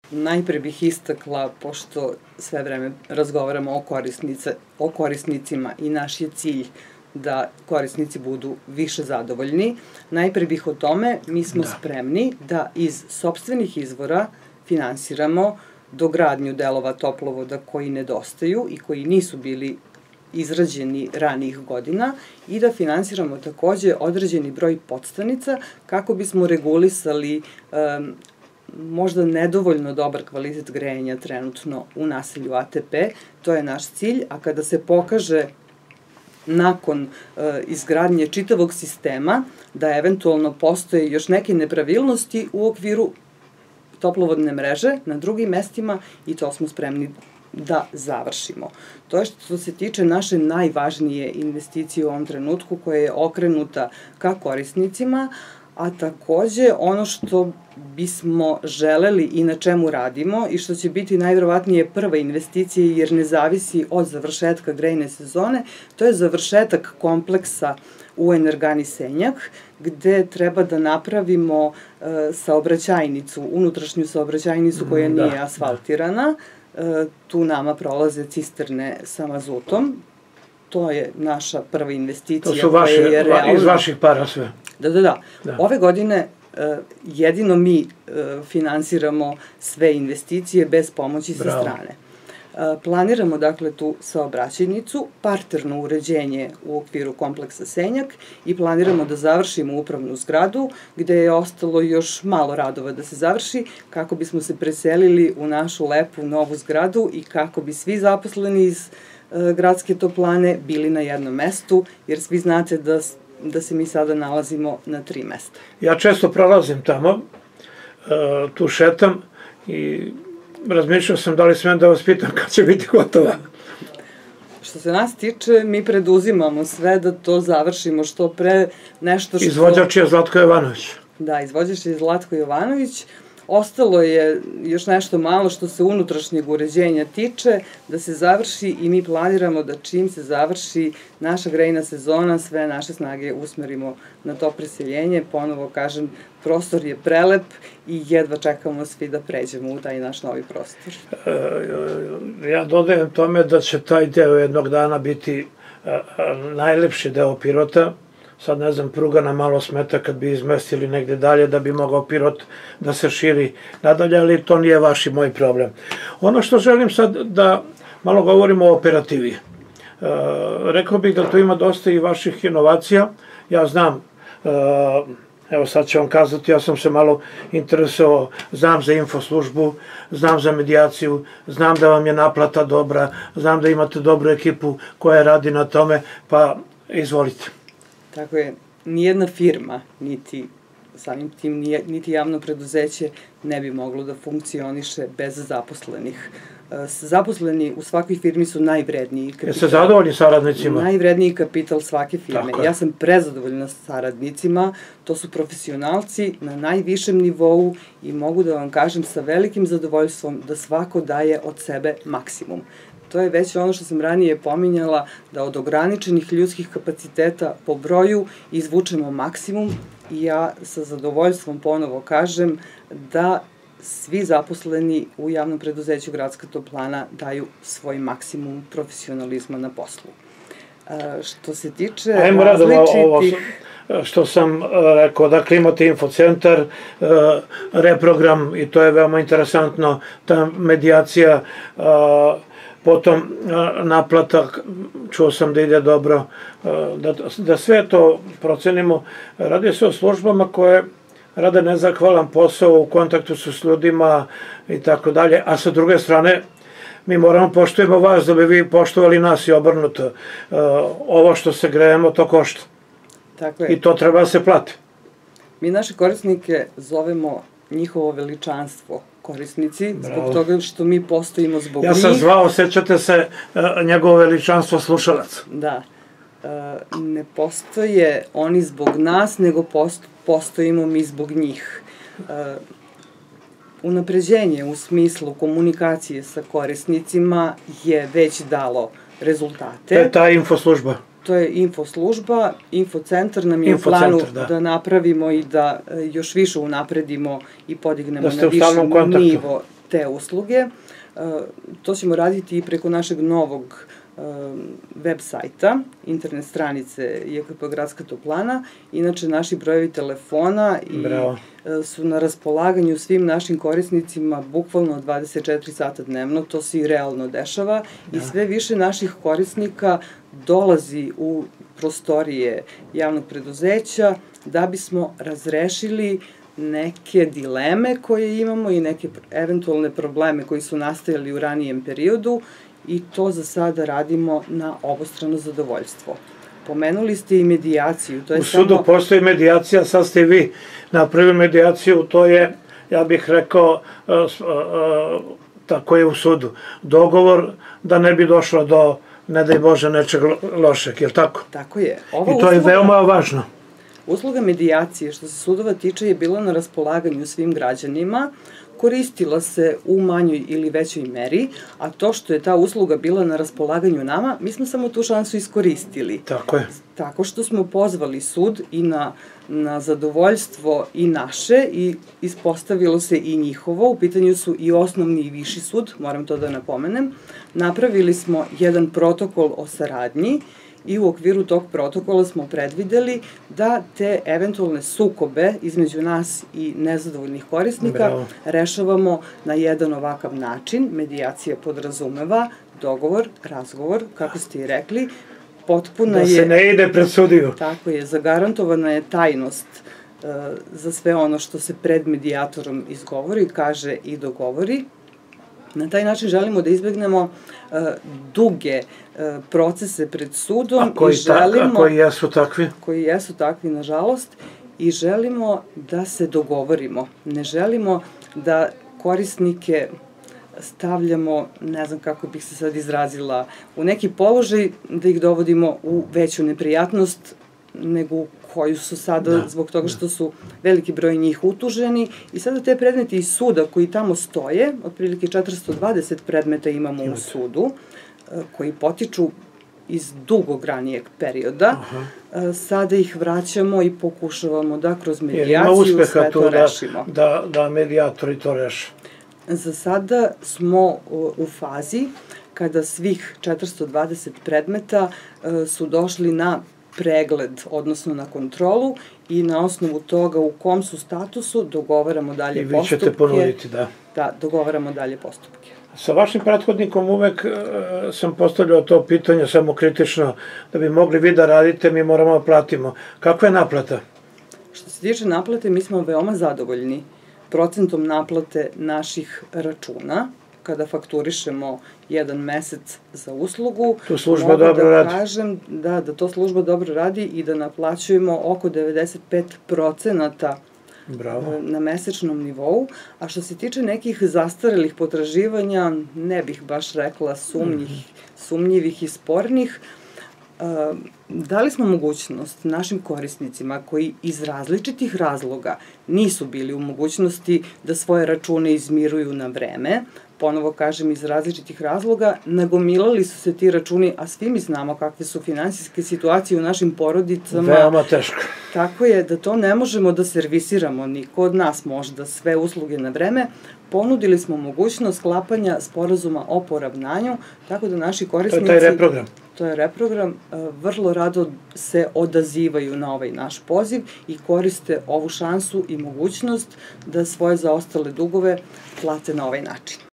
najpre bih istakla, pošto sve vreme razgovaramo o korisnicima i naš je cilj da korisnici budu više zadovoljni. Najpre bih o tome, mi smo spremni da iz sopstvenih izvora finansiramo dogradnju delova toplovoda koji nedostaju i koji nisu bili izrađeni ranijih godina i da finansiramo takođe određeni broj podstanica kako bismo regulisali možda nedovoljno dobar kvalitet grejanja trenutno u naselju ATP. To je naš cilj, a kada se pokaže nakon izgradnje čitavog sistema da eventualno postoje još neke nepravilnosti u okviru toplovodne mreže na drugim mestima i to smo spremni da završimo. To je što se tiče naše najvažnije investicije u ovom trenutku koja je okrenuta ka korisnicima, a takođe ono što bismo želeli i na čemu radimo i što će biti najverovatnije prva investicija jer ne zavisi od završetka grejne sezone, to je završetak kompleksa u Energani Senjak, gde treba da napravimo saobraćajnicu, unutrašnju saobraćajnicu koja nije asfaltirana. Tu nama prolaze cisterne sa mazutom. To je naša prva investicija. To su iz vaših para sve? Da. Ove godine jedino mi finansiramo sve investicije bez pomoći sa strane. Planiramo, dakle, tu saobraćajnicu, parterno uređenje u okviru kompleksa Senjak i planiramo da završimo upravnu zgradu, gde je ostalo još malo radova da se završi, kako bismo se preselili u našu lepu novu zgradu i kako bi svi zaposleni iz gradske toplane bili na jednom mestu, jer svi znate da se mi sada nalazimo na 3 mesta. Ja često prolazim tamo, tu šetam i razmišljao sam da li smem da vas pitam kad će biti gotova. Što se nas tiče, mi preduzimamo sve da to završimo što pre, nešto što... Izvođač je Zlatko Jovanović. Da, izvođač je Zlatko Jovanović. Ostalo je još nešto malo što se unutrašnjeg uređenja tiče, da se završi i mi planiramo da čim se završi naša grejna sezona, sve naše snage usmerimo na to preseljenje. Ponovo kažem, prostor je prelep i jedva čekamo svi da pređemo u taj naš novi prostor. Ja dodajem tome da će taj deo jednog dana biti najlepši deo Pirota. Sad ne znam, pruga nam malo smeta kad bi izmestili negde dalje da bi mogao Pirot da se širi nadalje, ali to nije vaš i moj problem. Ono što želim sad da malo govorimo o operativi. Rekao bih da tu ima dosta i vaših inovacija. Ja znam, evo sad ću vam kazati, ja sam se malo interesovao, znam za infoslužbu, znam za medijaciju, znam da vam je naplata dobra, znam da imate dobru ekipu koja radi na tome, pa izvolite. Tako je, nijedna firma, niti samim tim, niti javno preduzeće ne bi moglo da funkcioniše bez zaposlenih. Zaposleni u svakoj firmi su najvredniji kapital. Jeste zadovoljni saradnicima? Najvredniji kapital svake firme. Ja sam prezadovoljna saradnicima, to su profesionalci na najvišem nivou i mogu da vam kažem sa velikim zadovoljstvom da svako daje od sebe maksimum. To je već ono što sam ranije pominjala, da od ograničenih ljudskih kapaciteta po broju izvučemo maksimum i ja sa zadovoljstvom ponovo kažem da svi zaposleni u javnom preduzeću Gradska toplana daju svoj maksimum profesionalizma na poslu. Što se tiče različitih... Što sam rekao, dakle imate infocentar, reprogram i to je veoma interesantno, ta medijacija, potom naplata, čuo sam da ide dobro, da sve to procenimo. Radi se o službama koje rade nezahvalan posao, u kontaktu su s ljudima i tako dalje, a sa druge strane mi moramo poštujemo vas da bi vi poštovali nas i obrnuto. Ovo što se grejemo, to košta. I to treba da se plati. Mi naše korisnike zovemo njihovo veličanstvo korisnici, zbog toga što mi postojimo zbog njih. Ja sam zvao, sećate se, njegovo veličanstvo slušalac. Da. Ne postoje oni zbog nas, nego postojimo mi zbog njih. Unapređenje u smislu komunikacije sa korisnicima je već dalo rezultate. To je ta infoslužba. To je infoslužba, infocentar nam je u planu da napravimo i da još više unapredimo i podignemo na viši nivo te usluge. To ćemo raditi i preko našeg novog web sajta, internet stranice JKP Gradska toplana. Inače, naši brojevi telefona su na raspolaganju svim našim korisnicima bukvalno 24 sata dnevno, to se i realno dešava i sve više naših korisnika dolazi u prostorije javnog preduzeća da bismo razrešili neke dileme koje imamo i neke eventualne probleme koji su nastajali u ranijem periodu i to za sada radimo na obostrano zadovoljstvo. Pomenuli ste i medijaciju. U sudu postoji medijacija, sad ste vi napravili medijaciju, to je, ja bih rekao, tako je u sudu. Dogovor da ne bi došlo do, ne daj Bože, nečeg lošeg, je li tako? Tako je. I to je veoma važno. Usluga medijacije, što se sudova tiče, je bila na raspolaganju svim građanima, koristila se u manjoj ili većoj meri, a to što je ta usluga bila na raspolaganju nama, mi smo samo tu šansu iskoristili. Tako je. Tako što smo pozvali sud i na zadovoljstvo i naše i ispostavilo se i njihovo, u pitanju su i osnovni i viši sud, moram to da napomenem. Napravili smo jedan protokol o saradnji i u okviru tog protokola smo predvideli da te eventualne sukobe između nas i nezadovoljnih korisnika rešavamo na jedan ovakav način. Medijacija podrazumeva dogovor, razgovor, kako ste i rekli, potpuna je... Da se ne ide pred sudiju. Tako je, zagarantovana je tajnost za sve ono što se pred medijatorom izgovori, kaže i dogovori. Na taj način želimo da izbegnemo duge procese pred sudom. A koji jesu takvi? Koji jesu takvi, nažalost, i želimo da se dogovorimo. Ne želimo da korisnike stavljamo, ne znam kako bih se sad izrazila, u neki položaj da ih dovodimo u veću neprijatnost nego u koju su sada, zbog toga što su veliki broj njih utuženi i sada te predmeti iz suda koji tamo stoje, otprilike 420 predmeta imamo u sudu, koji potiču iz dugog ranijeg perioda, sada ih vraćamo i pokušavamo da kroz medijaciju sve to rešimo. Da medijatori to reše? Za sada smo u fazi kada svih 420 predmeta su došli na pregled, odnosno na kontrolu i na osnovu toga u kom su statusu dogovaramo dalje postupke. I vi ćete ponuditi, da. Da, dogovaramo dalje postupke. Sa vašim prethodnikom uvek sam postavljao to pitanje samokritično, da bi mogli vi da radite, mi moramo da platimo. Kakva je naplata? Što se tiče naplate, mi smo veoma zadovoljni procentom naplate naših računa. Kada fakturišemo jedan mesec za uslugu, tu služba dobro radi. Mogu da kažem da to služba dobro radi i da naplaćujemo oko 95% na mesečnom nivou. A što se tiče nekih zastarelih potraživanja, ne bih baš rekla sumnjivih i spornih, dali smo mogućnost našim korisnicima koji iz različitih razloga nisu bili u mogućnosti da svoje račune izmiruju na vreme, ponovo kažem iz različitih razloga, nagomilali su se ti računi, a svi mi znamo kakve su finansijske situacije u našim porodicama. Veoma teško. Tako je da to ne možemo da servisiramo, niko od nas možda sve usluge na vreme. Ponudili smo mogućnost sklapanja sporazuma o poravnanju, tako da naši korisnici... To je taj reprogram. To je reprogram, vrlo rado se odazivaju na ovaj naš poziv i koriste ovu šansu i mogućnost da svoje zaostale dugove plate na ovaj način.